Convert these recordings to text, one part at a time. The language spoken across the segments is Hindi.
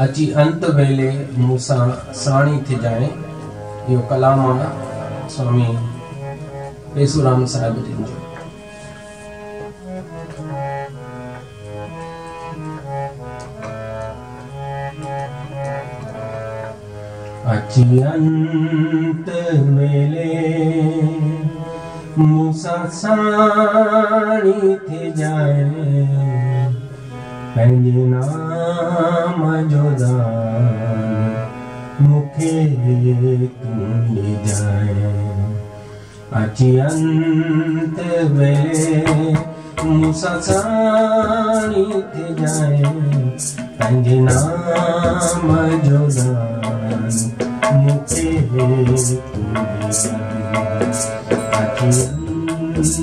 अची अंत वेले मूसां साणी थी जाए। यो कलाम स्वामी पेसूराम साहिब जिन जो। अची अंत वेले मूसा साणी थी जाए, पंहिंजे नाम जो दान मूंखे तूं ॾिजाए। अची अंत वेले मूसा साणी थी जाए, पंहिंजे नाम जो दान मूंखे तूं ॾिजाए। अची अंत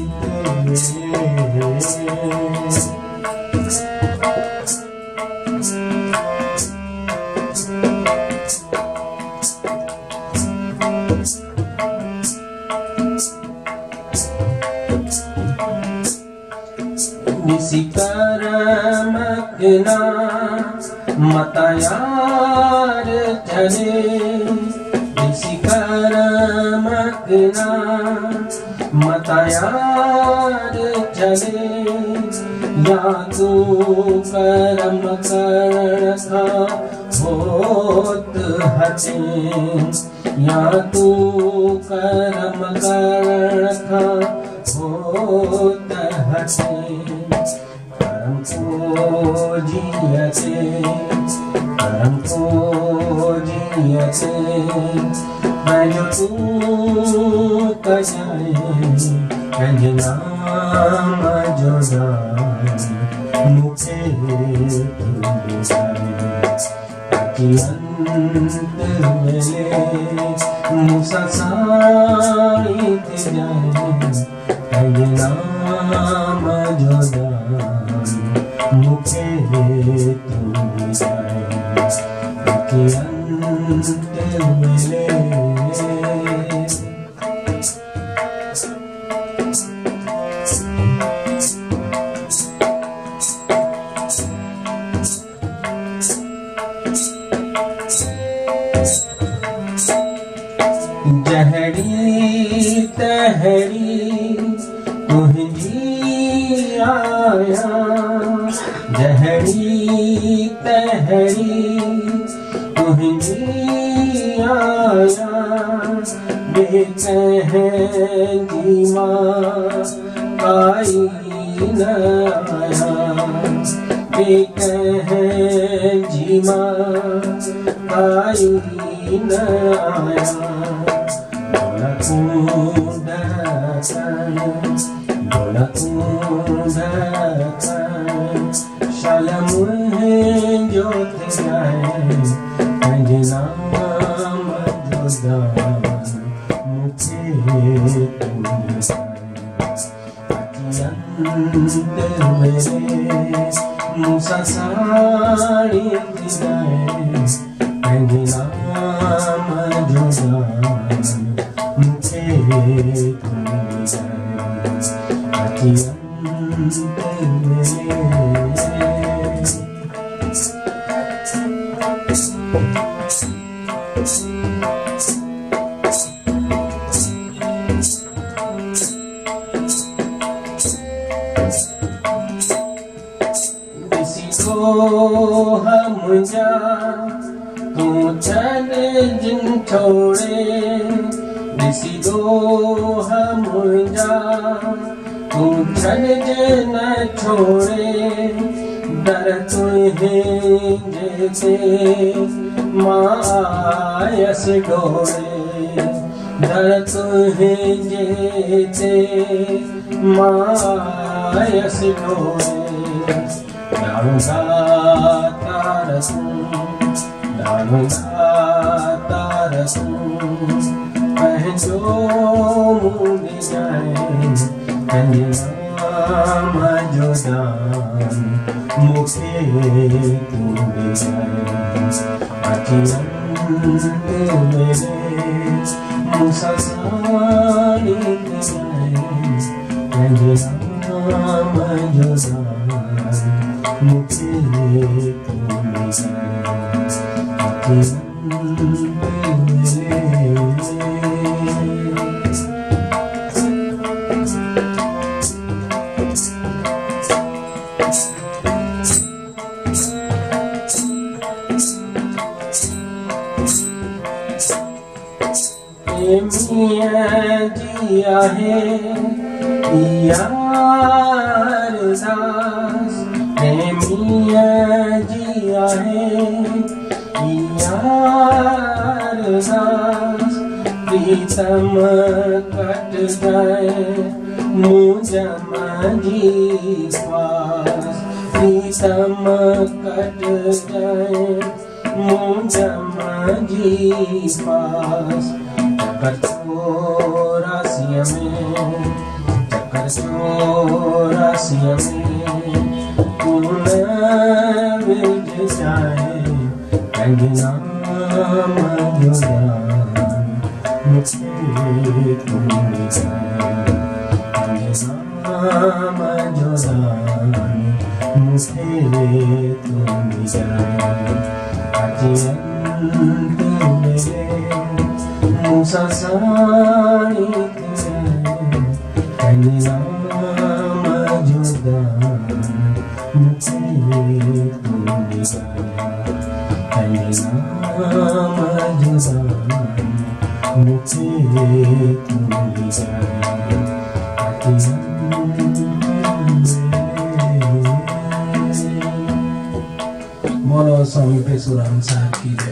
निसी करमकना मता यार चले, निसी करमकना मता यार चले। या तू करम करण खां होत हटे, या तू करम करण खां होत हटे। करम को जियते, करम को जियते, पंहिंजो तूं कजाए, पंहिंजे नाम जो दान मूंखे तूं ॾिजाए। अची अंत वेले मूसा साणी थी जाए, पंहिंजे नाम जो दान मूंखे तूं ॾिजाए। अची अंत वेले जहड़ी तहड़ी तुंहिंजी आया, जहड़ी तहड़ी तुंहिंजी आया। बेकंहिंजी मां काई न आया, बेकंहिंजी मां काई न आया। शाल मुंहिंजो थी जाए, पंहिंजे नाम जो दान मूंखे तूं ॾिजाए। अची अंत वेले मूसा साणी थी जाए, पंहिंजे नाम जो दान मूंखे तूं ॾिजाए। अची अंत वेले मुंहिंजा तूं छॾ जिन छोड़े, ॾिसी दोह मुंहिंजा तूं छॾ जिन छोड़े। दर तुंहिंजे ते मां आयसि डोड़े, दर तुंहिंजे ते मां आयसि डोड़े। दारूंगा तारसूं, दारूंगा तारसूं, पंहिंजो मुंहुं ॾिजाए, पंहिंजे नाम जो दान मूंखे तूं ॾिजाए। अची अंत वेले मूसा साणी थी जाए, पंहिंजे नाम जो दान मुझे तुम मियाँ जिया है यार दास, मियाँ जिया है यार दास, प्रीतम कट गए मुझमा जी पास, प्रीतम कट गए मुझमा जी पास। चक्कर चौरासिया में तूने मिल जाए कहना मधुरान मुझे तुम जाए, कहना मधुरान मुझे तुम जाए। अजियंत मेरे मुसा सानी कहना मधुरान मुझे तुम जाए, कहना मधुरान मुझे तुम जाए। बोलो स्वामी पेशुराम साहब की।